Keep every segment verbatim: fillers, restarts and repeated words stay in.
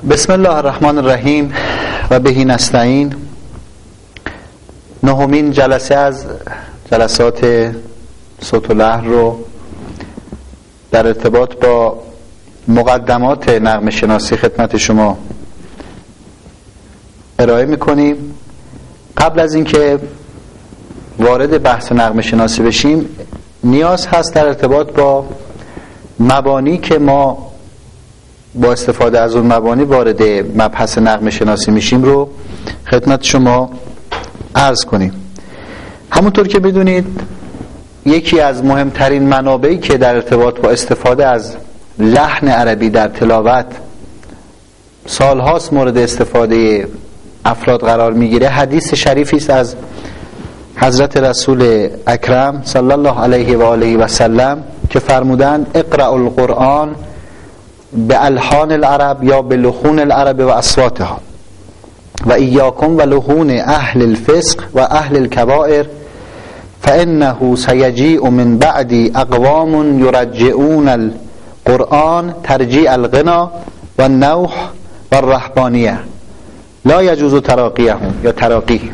بسم الله الرحمن الرحیم و بهی نستعین. نهمین جلسه از جلسات صوت و لحن رو در ارتباط با مقدمات نغمه شناسی خدمت شما ارائه میکنیم. قبل از اینکه وارد بحث نغمه شناسی بشیم، نیاز هست در ارتباط با مبانی که ما با استفاده از اون مبانی وارد مبحث نغمه شناسی میشیم رو خدمت شما عرض کنیم. همونطور که بدونید، یکی از مهمترین منابعی که در ارتباط با استفاده از لحن عربی در تلاوت سالهاست مورد استفاده افراد قرار میگیره، حدیث شریفی است از حضرت رسول اکرم صلی الله علیه و آله و سلم که فرمودند: اقرأوا القرآن به الحان العرب یا به لحون العرب و اصواتها و ایاکم و لحون اهل الفسق و اهل الکبائر فانه سیجیء من بعدی اقوام یرجعون القرآن ترجیع الغنا و النوح و الرهبانیه لا یجوز تراقیهم یا تراقی.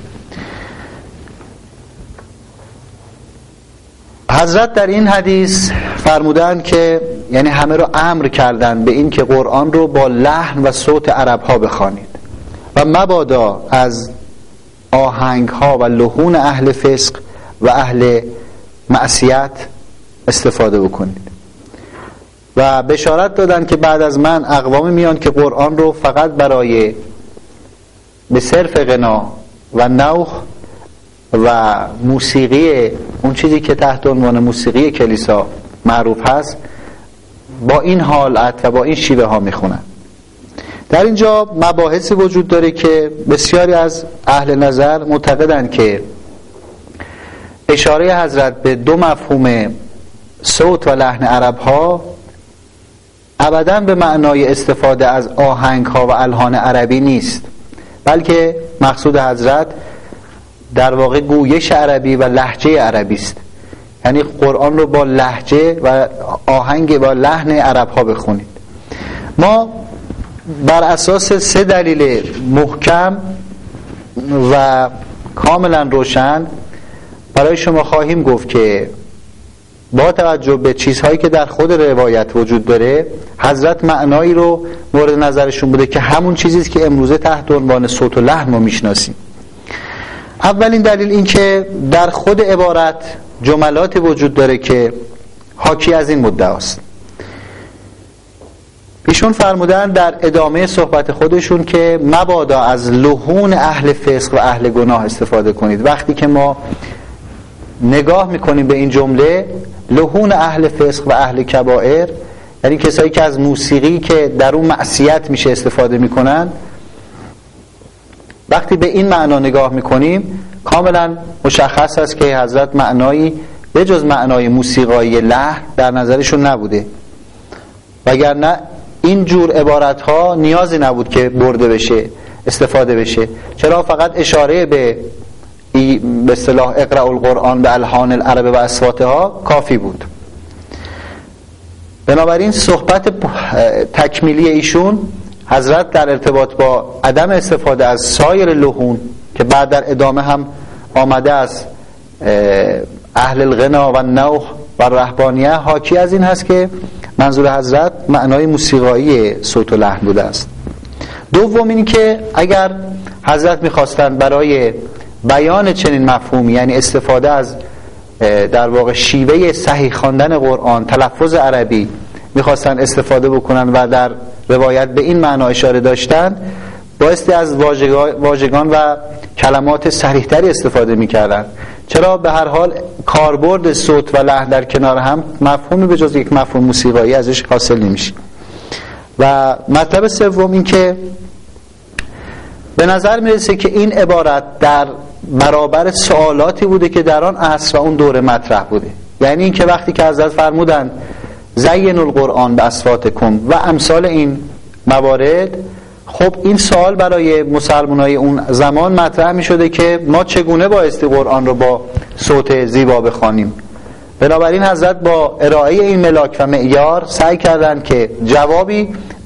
حضرت در این حدیث فرمودند که یعنی همه رو امر کردند به این که قرآن رو با لحن و صوت عرب ها بخوانید و مبادا از آهنگ ها و لحون اهل فسق و اهل معصیت استفاده بکنید. و بشارت دادند که بعد از من اقوامی میان که قرآن رو فقط برای به صرف غنا و نوح و موسیقی، اون چیزی که تحت عنوان موسیقی کلیسا معروف هست، با این حالت و با این شیوه ها میخونن. در اینجا مباحثی وجود داره که بسیاری از اهل نظر معتقدند که اشاره حضرت به دو مفهوم صوت و لحن عرب ها ابداً به معنای استفاده از آهنگ ها و الحان عربی نیست، بلکه مقصود حضرت در واقع گویش عربی و لهجه عربی است. یعنی قرآن رو با لهجه و آهنگ و لحن عرب ها بخونید. ما بر اساس سه دلیل محکم و کاملا روشن برای شما خواهیم گفت که با توجه به چیزهایی که در خود روایت وجود داره، حضرت معنایی رو مورد نظرشون بوده که همون چیزی است که امروزه تحت عنوان صوت و لحن ما میشناسیم. اولین دلیل این که در خود عبارت جملات وجود داره که حاکی از این مدعاست. ایشون فرمودن در ادامه صحبت خودشون که مبادا از لحون اهل فسق و اهل گناه استفاده کنید. وقتی که ما نگاه میکنیم به این جمله، لحون اهل فسق و اهل کبائر یعنی کسایی که از موسیقی که در اون معصیت میشه استفاده میکنن، وقتی به این معنا نگاه میکنیم کاملا مشخص است که حضرت معنایی به جز معنای موسیقایی لحن در نظرشون نبوده، وگرنه این جور عبارت ها نیازی نبود که برده بشه، استفاده بشه. چرا فقط اشاره به به اصطلاح اقرأوا القرآن به الحان العرب و اصواتها کافی بود. بنابراین صحبت تکمیلی ایشون حضرت در ارتباط با عدم استفاده از سایر لحون که بعد در ادامه هم آمده از اهل الغنا و نوح و رهبانیه، حاکی از این هست که منظور حضرت معنای موسیقایی صوت و لحن بوده است. دوم این که اگر حضرت میخواستند برای بیان چنین مفهومی، یعنی استفاده از در واقع شیوه صحیح خواندن قرآن، تلفظ عربی میخواستن استفاده بکنن و در روایت به این معنا اشاره داشتن، بایستی از واژگان و کلمات صریح‌تری استفاده میکردن. چرا؟ به هر حال کاربرد صوت و لحن در کنار هم مفهومی به جز یک مفهوم موسیقایی ازش حاصل نمیشه. و مطلب سوم این که به نظر میرسه که این عبارت در برابر سوالاتی بوده که در آن عصر و اون دوره مطرح بوده. یعنی این که وقتی که حضرت فرمودن زین القرآن به اصواتکم و امثال این موارد، خب این سوال برای مسلمانای اون زمان مطرح می شده که ما چگونه بایستی قرآن رو با صوت زیبا بخوانیم. بنابراین حضرت با ارائه این ملاک و معیار سعی کردند که جوابی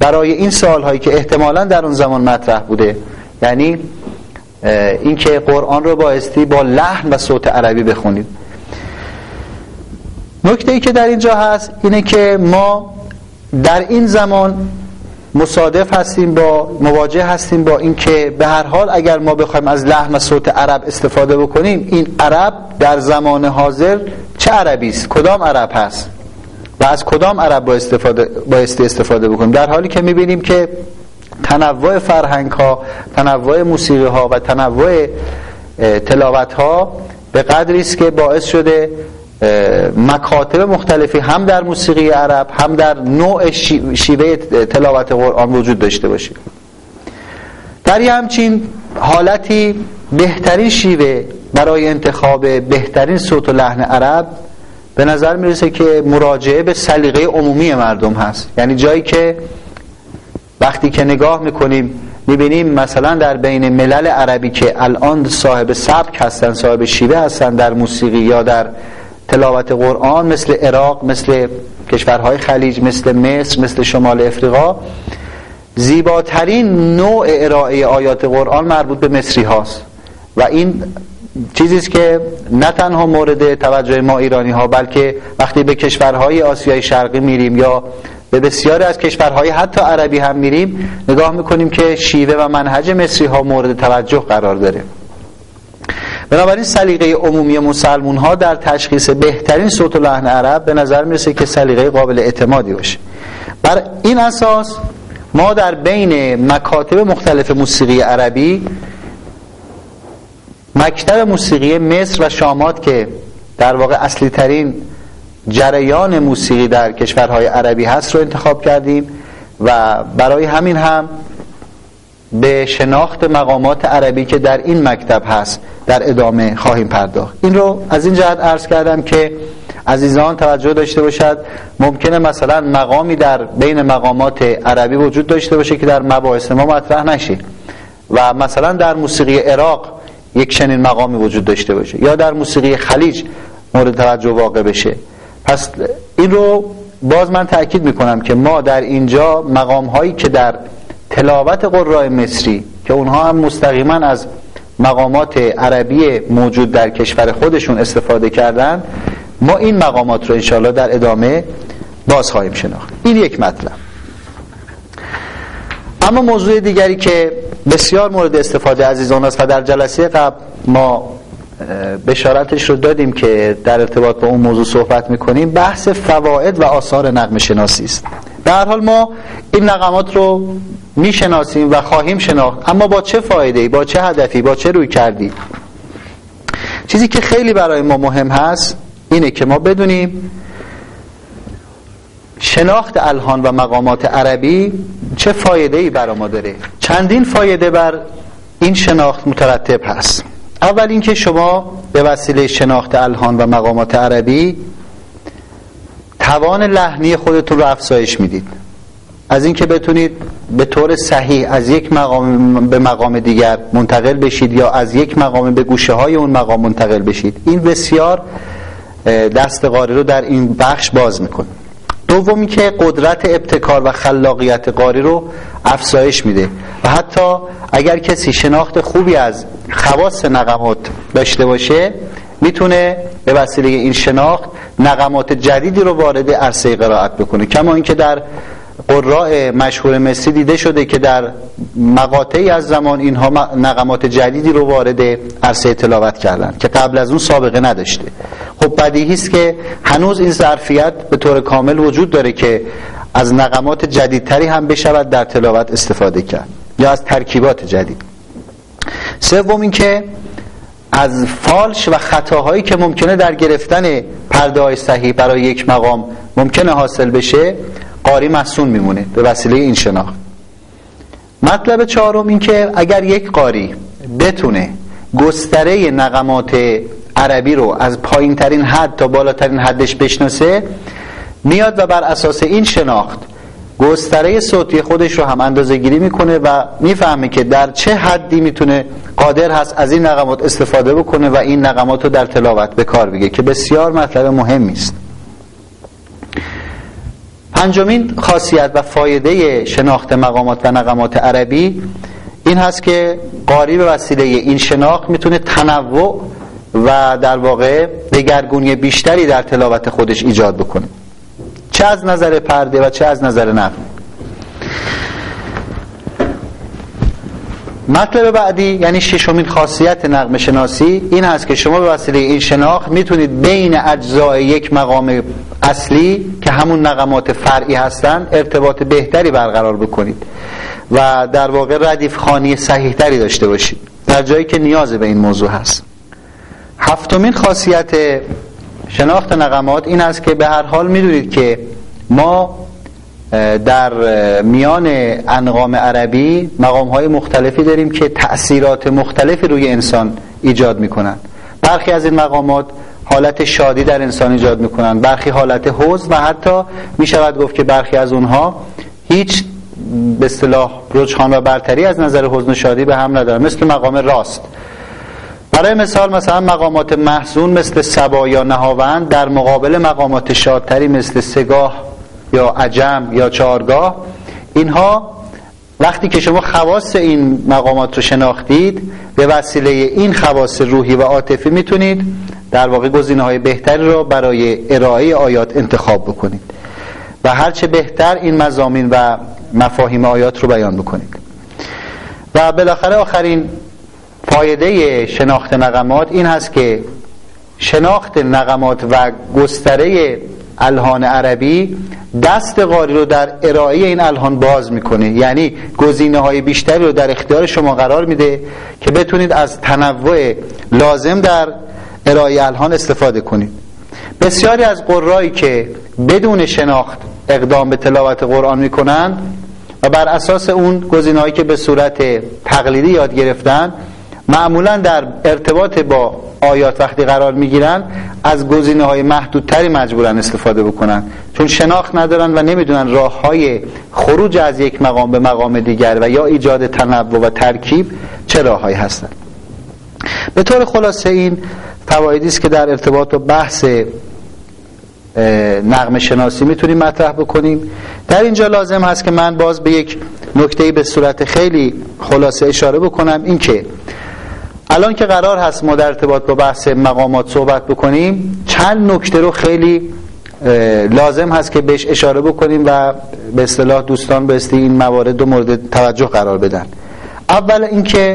برای این سوالهایی که احتمالاً در اون زمان مطرح بوده، یعنی اینکه قرآن رو بایستی با لحن و صوت عربی بخونید. نکته ای که در اینجا هست اینه که ما در این زمان مصادف هستیم با مواجه هستیم با اینکه به هر حال اگر ما بخوایم از لحن و صوت عرب استفاده بکنیم، این عرب در زمان حاضر چه عربی است؟ کدام عرب هست و از کدام عرب با استفاده بایستی استفاده بکنیم؟ در حالی که می‌بینیم که تنوع فرهنگ ها، تنوع موسیقی ها و تنوع تلاوت ها به قدری است که باعث شده مکاتب مختلفی هم در موسیقی عرب هم در نوع شیوه تلاوت قرآن وجود داشته باشه. در یه همچین حالتی بهترین شیوه برای انتخاب بهترین صوت و لحن عرب به نظر میرسه که مراجعه به سلیقه عمومی مردم هست. یعنی جایی که وقتی که نگاه میکنیم میبینیم مثلا در بین ملل عربی که الان صاحب سبک هستن، صاحب شیوه هستن در موسیقی یا در تلاوت قرآن، مثل عراق، مثل کشورهای خلیج، مثل مصر، مثل شمال افریقا، زیباترین نوع ارائه آیات قرآن مربوط به مصری هاست و این چیزیست که نه تنها مورد توجه ما ایرانی ها، بلکه وقتی به کشورهای آسیای شرقی میریم یا به بسیاری از کشورهای حتی عربی هم میریم، نگاه میکنیم که شیوه و منهج مصری ها مورد توجه قرار داره. بنابراین سلیقه عمومی مسلمون ها در تشخیص بهترین صوت و لحن عرب به نظر میرسه که سلیقه قابل اعتمادی باشه. بر این اساس ما در بین مکاتب مختلف موسیقی عربی مکتب موسیقی مصر و شامات که در واقع اصلی ترین جریان موسیقی در کشورهای عربی هست رو انتخاب کردیم و برای همین هم به شناخت مقامات عربی که در این مکتب هست در ادامه خواهیم پرداخت. این رو از این جهت عرض کردم که عزیزان توجه داشته باشد ممکنه مثلا مقامی در بین مقامات عربی وجود داشته باشه که در مباحث ما مطرح نشه و مثلا در موسیقی عراق یک چنین مقامی وجود داشته باشه یا در موسیقی خلیج مورد توجه واقع بشه. پس این رو باز من تأکید میکنم که ما در اینجا مقام هایی که در تلاوت قراء مصری که اونها هم مستقیما از مقامات عربی موجود در کشور خودشون استفاده کردن، ما این مقامات رو انشاءالله در ادامه باز خواهیم شناخت. این یک مطلب. اما موضوع دیگری که بسیار مورد استفاده عزیزان است و در جلسه قبل ما بشارتش رو دادیم که در ارتباط با اون موضوع صحبت میکنیم، بحث فواید و آثار نغمه شناسی است. به هر حال ما این نغمات رو میشناسیم و خواهیم شناخت، اما با چه فایده‌ای، با چه هدفی، با چه روی کردی؟ چیزی که خیلی برای ما مهم هست اینه که ما بدونیم شناخت الحان و مقامات عربی چه فایده‌ای برای ما داره. چندین فایده بر این شناخت مترتب هست. اول اینکه شما به وسیله شناخت الحان و مقامات عربی توان لحنی خودتون رو افزایش میدید، از اینکه بتونید به طور صحیح از یک مقام به مقام دیگر منتقل بشید یا از یک مقام به گوشه های اون مقام منتقل بشید. این بسیار دست قاری رو در این بخش باز میکنه. دومی که قدرت ابتکار و خلاقیت قاری رو افزایش میده و حتی اگر کسی شناخت خوبی از خواص نغمات داشته باشه میتونه به وسیله این شناخت نغمات جدیدی رو وارد عرصه قرائت بکنه، کما اینکه در قراء مشهور مصری دیده شده که در مقاطعی از زمان اینها نغمات جدیدی رو وارد عرصه تلاوت کردن که قبل از اون سابقه نداشته. خب بدیهی است که هنوز این ظرفیت به طور کامل وجود داره که از نغمات جدیدتری هم بشود در تلاوت استفاده کرد یا از ترکیبات جدید. سوم این که از فالش و خطاهایی که ممکنه در گرفتن پرده‌های صحیح برای یک مقام ممکنه حاصل بشه قاری مصون میمونه به وسیله این شناخت. مطلب چهارم این که اگر یک قاری بتونه گستره نغمات عربی رو از پایین ترین حد تا بالاترین حدش بشناسه، میاد و بر اساس این شناخت گستره صوتی خودش رو هم اندازه گیری میکنه و میفهمه که در چه حدی میتونه قادر هست از این نغمات استفاده بکنه و این نغمات رو در تلاوت به کار بگیره که بسیار مطلب مهمی است. پنجمین خاصیت و فایده شناخت مقامات و نغمات عربی این هست که قاری به وسیله این شناخت میتونه تنوع و در واقع دگرگونی بیشتری در تلاوت خودش ایجاد بکنه، چه از نظر پرده و چه از نظر نغمه. مطلب بعدی یعنی ششمین خاصیت نغمه شناسی این هست که شما به وسیله این شناخت میتونید بین اجزای یک مقام اصلی که همون نغمات فرعی هستن ارتباط بهتری برقرار بکنید و در واقع ردیف خوانی صحیح تری داشته باشید در جایی که نیاز به این موضوع هست. هفتمین خاصیت شناخت نغمات این است که به هر حال میدونید که ما در میان انغام عربی مقام‌های مختلفی داریم که تأثیرات مختلفی روی انسان ایجاد میکنن. برخی از این مقامات حالت شادی در انسان ایجاد میکنن، برخی حالت حزن و حتی میشود گفت که برخی از اونها هیچ به اصطلاح رجحان و برتری از نظر حزن و شادی به هم ندارن، مثل مقام راست. برای مثال مثلا مقامات محزون مثل صبا یا نهاوند در مقابل مقامات شادتری مثل سگاه یا عجم یا چهارگاه، اینها وقتی که شما خواص این مقامات رو شناختید به وسیله این خواص روحی و عاطفی میتونید در واقع گزینه‌های بهتری رو برای ارائه آیات انتخاب بکنید و هرچه بهتر این مضامین و مفاهیم آیات رو بیان بکنید. و بالاخره آخرین فایده شناخت نغمات این هست که شناخت نغمات و گستره الحان عربی دست قاری رو در ارائه این الحان باز میکنه، یعنی گزینه‌های بیشتری رو در اختیار شما قرار میده که بتونید از تنوع لازم در ارائه الحان استفاده کنید. بسیاری از قرایی که بدون شناخت اقدام به تلاوت قرآن میکنن و بر اساس اون گزینه‌هایی که به صورت تقلیدی یاد گرفتن معمولا در ارتباط با آیات وقتی قرار میگیرن از گزینه‌های محدودتری مجبورن استفاده بکنن، چون شناخت ندارن و نمیدونن راه‌های خروج از یک مقام به مقام دیگر و یا ایجاد تنوع و ترکیب چه راه‌هایی هستن. به طور خلاصه این فوایدی است که در ارتباط با بحث نغمه شناسی میتونیم مطرح بکنیم. در اینجا لازم هست که من باز به یک نکته‌ای به صورت خیلی خلاصه اشاره بکنم، این که الان که قرار هست ما در ارتباط با بحث مقامات صحبت بکنیم چند نکته رو خیلی لازم هست که بهش اشاره بکنیم و به اصطلاح دوستان بایستی این موارد رو مورد توجه قرار بدن. اول اینکه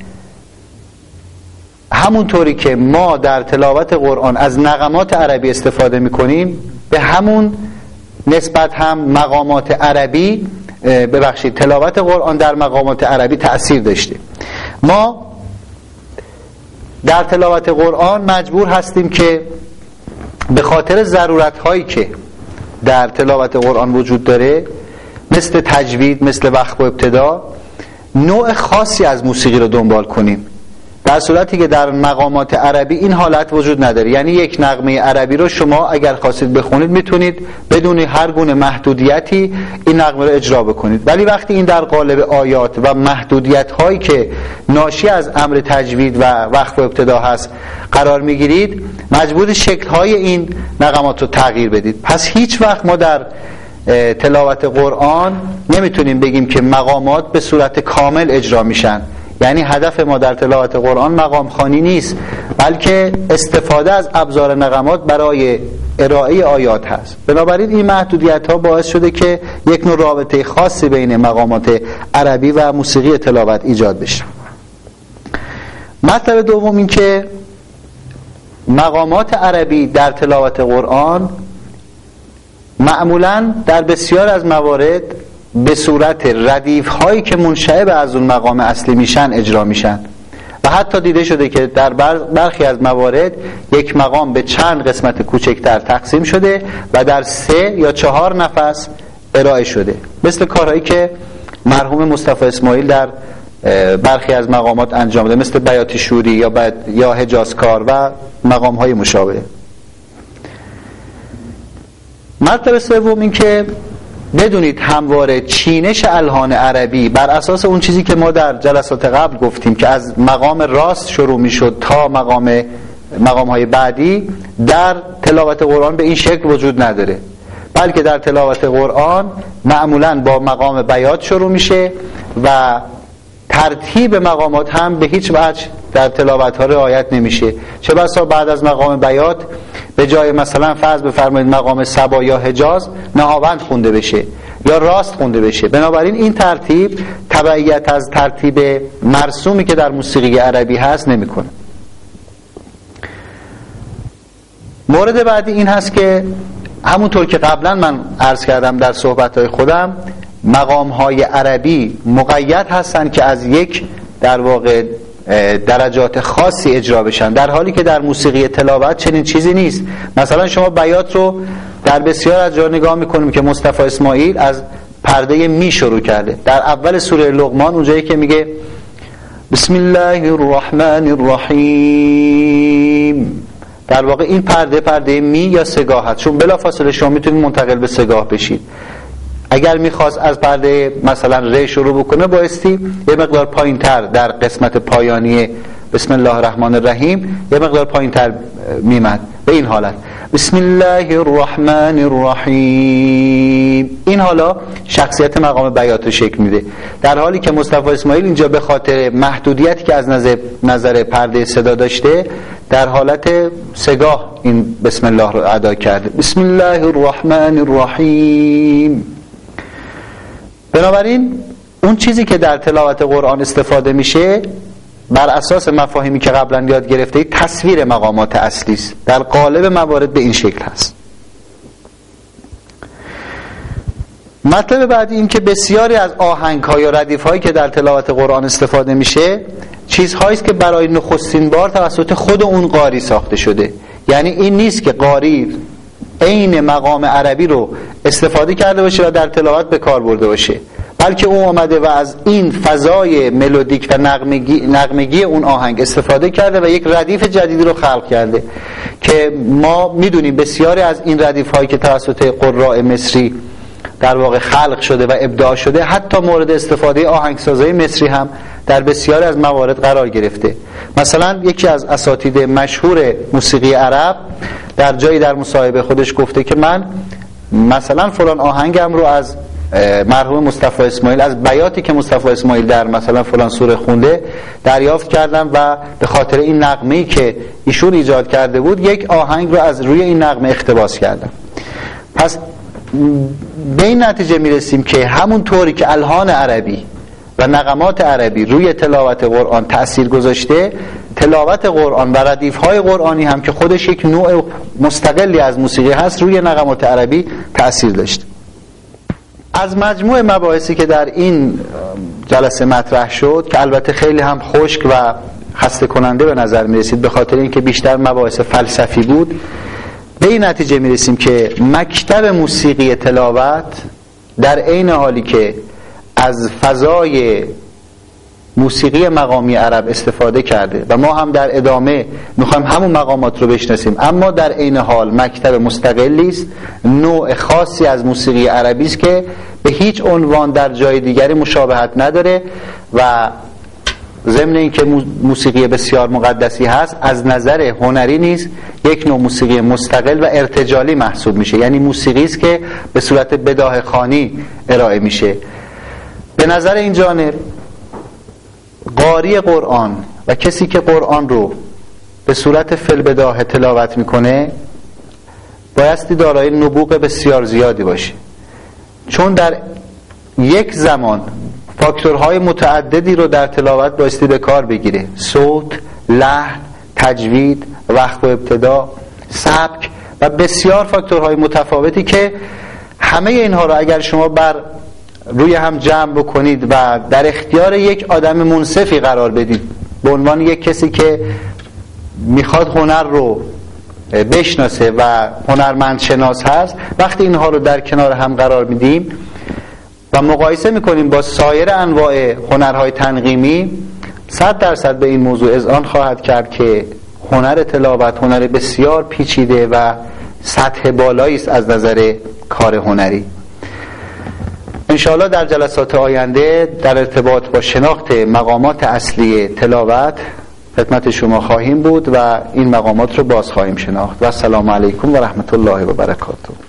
همونطوری که ما در تلاوت قرآن از نغمات عربی استفاده میکنیم به همون نسبت هم مقامات عربی ببخشید تلاوت قرآن در مقامات عربی تأثیر داشته. ما در تلاوت قرآن مجبور هستیم که به خاطر ضرورت هایی که در تلاوت قرآن وجود داره مثل تجوید، مثل وقف و ابتدا، نوع خاصی از موسیقی رو دنبال کنیم، در صورتی که در مقامات عربی این حالت وجود نداره. یعنی یک نغمه عربی رو شما اگر خواستید بخونید میتونید بدون هر گونه محدودیتی این نغمه رو اجرا بکنید، ولی وقتی این در قالب آیات و محدودیت هایی که ناشی از امر تجوید و وقف و ابتدا هست قرار میگیرید مجبور شکل های این نغمات رو تغییر بدید. پس هیچ وقت ما در تلاوت قرآن نمیتونیم بگیم که مقامات به صورت کامل اجرا میشن، یعنی هدف ما در تلاوت قرآن مقام خوانی نیست، بلکه استفاده از ابزار نغمات برای ارائه آیات هست. بنابراین این محدودیت ها باعث شده که یک نوع رابطه خاصی بین مقامات عربی و موسیقی تلاوت ایجاد بشه. مطلب دوم این که مقامات عربی در تلاوت قرآن معمولاً در بسیار از موارد به صورت ردیف هایی که منشعب از اون مقام اصلی میشن اجرا میشن و حتی دیده شده که در برخی از موارد یک مقام به چند قسمت کوچکتر تقسیم شده و در سه یا چهار نفس ارائه شده، مثل کارهایی که مرحوم مصطفی اسماعیل در برخی از مقامات انجام ده، مثل بیات شوری یا بد یا حجازکار و مقام های مشابه. مرتبه سوم این که بدونید همواره چینش الحان عربی بر اساس اون چیزی که ما در جلسات قبل گفتیم که از مقام راست شروع میشد تا مقام مقام های بعدی در تلاوت قرآن به این شکل وجود نداره. بلکه در تلاوت قرآن معمولا با مقام بیات شروع میشه و ترتیب مقامات هم به هیچ وجه در تلاوت ها رعایت نمیشه. چه بسا بعد از مقام بیات به جای مثلا فرض بفرمایید مقام سبا یا حجاز نهاوند خونده بشه یا راست خونده بشه. بنابراین این ترتیب تبعیت از ترتیب مرسومی که در موسیقی عربی هست نمیکنه. مورد بعدی این هست که همونطور که قبلا من عرض کردم در صحبت‌های خودم، مقام‌های عربی مقید هستن که از یک در واقع درجات خاصی اجرا بشن، در حالی که در موسیقی تلاوت چنین چیزی نیست. مثلا شما بیات رو در بسیار از جا نگاه میکنیم که مصطفی اسماعیل از پرده می شروع کرده. در اول سوره لقمان اونجایی که میگه بسم الله الرحمن الرحیم، در واقع این پرده پرده می یا سگاه هست، چون بلافاصله شما میتونید منتقل به سگاه بشید. اگر میخواست از پرده مثلا ر شروع بکنه بایستی یه مقدار پایین تر در قسمت پایانی بسم الله الرحمن الرحیم یه مقدار پایین تر میمد به این حالت بسم الله الرحمن الرحیم. این حالا شخصیت مقام بیات رو شکل میده، در حالی که مصطفی اسماعیل اینجا به خاطر محدودیتی که از نظر, نظر پرده صدا داشته در حالت سگاه این بسم الله رو ادا کرده، بسم الله الرحمن الرحیم. بنابراین اون چیزی که در تلاوت قرآن استفاده میشه بر اساس مفاهیمی که قبلا یاد گرفته تصویر مقامات اصلی است، در قالب موارد به این شکل هست. مطلب بعدی این که بسیاری از آهنگ‌ها یا ردیف‌هایی که در تلاوت قرآن استفاده میشه چیزهایی است که برای نخستین بار توسط خود اون قاری ساخته شده. یعنی این نیست که قاری عین مقام عربی رو استفاده کرده باشه و در تلاوت به کار برده باشه، بلکه او آمده و از این فضای ملودیک و نغمگی, نغمگی اون آهنگ استفاده کرده و یک ردیف جدیدی رو خلق کرده که ما میدونیم بسیاری از این ردیف هایی که توسط قراء مصری در واقع خلق شده و ابداع شده حتی مورد استفاده آهنگسازهای مصری هم در بسیاری از موارد قرار گرفته. مثلا یکی از اساتید مشهور موسیقی عرب در جایی در مصاحبه خودش گفته که من مثلا فلان آهنگم رو از مرحوم مصطفی اسماعیل، از بیاتی که مصطفی اسماعیل در مثلا فلان سوره خونده دریافت کردم و به خاطر این نغمه‌ای که ایشون ایجاد کرده بود یک آهنگ رو از روی این نغمه اقتباس کردم. پس به این نتیجه میرسیم که همون طوری که الحان عربی و نغمات عربی روی تلاوت قرآن تأثیر گذاشته، تلاوت قرآن و ردیف‌های قرآنی هم که خودش یک نوع مستقلی از موسیقی هست روی نغمات عربی تأثیر داشته. از مجموع مباحثی که در این جلسه مطرح شد که البته خیلی هم خشک و خسته کننده به نظر می رسید به خاطر اینکه بیشتر مباحث فلسفی بود، به این نتیجه می رسیم که مکتب موسیقی تلاوت در عین حالی که از فضای موسیقی مقامی عرب استفاده کرده و ما هم در ادامه میخوایم همون مقامات رو بشناسیم، اما در عین حال مکتب مستقلی است، نوع خاصی از موسیقی عربی است که به هیچ عنوان در جای دیگری مشابهت نداره و ضمن اینکه موسیقی بسیار مقدسی هست از نظر هنری نیز یک نوع موسیقی مستقل و ارتجالی محسوب میشه، یعنی موسیقی است که به صورت بداهه خوانی ارائه میشه. به نظر این جانب قاری قرآن و کسی که قرآن رو به صورت فی‌البداهه تلاوت میکنه بایستی دارای نبوغ بسیار زیادی باشه، چون در یک زمان فاکتورهای متعددی رو در تلاوت بایستی به کار بگیره: صوت، لحن، تجوید، وقف و ابتدا، سبک و بسیار فاکتورهای متفاوتی که همه اینها رو اگر شما بر روی هم جمع بکنید و در اختیار یک آدم منصفی قرار بدید به عنوان یک کسی که میخواد هنر رو بشناسه و هنرمند شناس هست، وقتی اینها رو در کنار هم قرار میدیم و مقایسه میکنیم با سایر انواع هنرهای تنظیمی، صد درصد به این موضوع اذعان خواهد کرد که هنر تلاوت هنر بسیار پیچیده و سطح بالایی است از نظر کار هنری. انشاءالله در جلسات آینده در ارتباط با شناخت مقامات اصلی تلاوت خدمت شما خواهیم بود و این مقامات رو باز خواهیم شناخت. و السلام علیکم و رحمت الله و برکاته.